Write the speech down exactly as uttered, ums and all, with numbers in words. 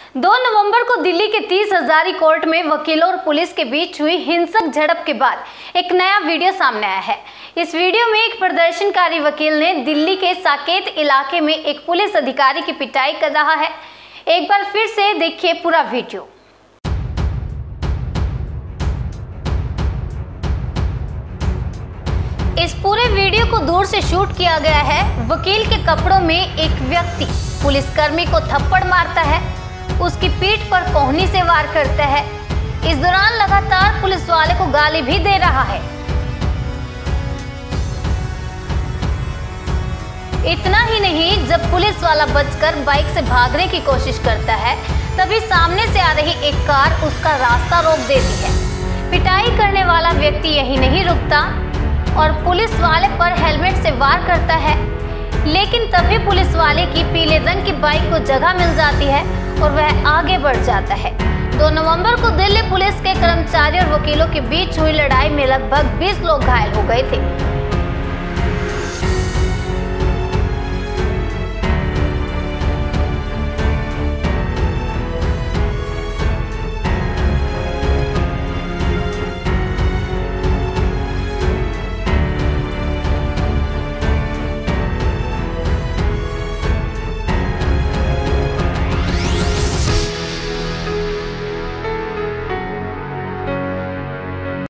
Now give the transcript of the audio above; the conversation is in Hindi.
दो नवंबर को दिल्ली के तीस हजारी कोर्ट में वकीलों और पुलिस के बीच हुई हिंसक झड़प के बाद एक नया वीडियो सामने आया है। इस वीडियो में एक प्रदर्शनकारी वकील ने दिल्ली के साकेत इलाके में एक पुलिस अधिकारी की पिटाई कर रहा है। एक बार फिर से देखिए पूरा वीडियो। इस पूरे वीडियो को दूर से शूट किया गया है। वकील के कपड़ों में एक व्यक्ति पुलिसकर्मी को थप्पड़ मारता है, उसकी पीठ पर कोहनी से वार करता है। इस दौरान लगातार पुलिस वाले को गाली भी दे रहा है। इतना ही नहीं, जब पुलिस वाला बचकर बाइक से भागने की कोशिश करता है, तभी सामने से आ रही एक कार उसका रास्ता रोक देती है। पिटाई करने वाला व्यक्ति यही नहीं रुकता और पुलिस वाले पर हेलमेट से वार करता है, लेकिन तभी पुलिस वाले की पीले रंग की बाइक को जगह मिल जाती है और वह आगे बढ़ जाता है। दो नवंबर को दिल्ली पुलिस के कर्मचारी और वकीलों के बीच हुई लड़ाई में लगभग बीस लोग घायल हो गए थे।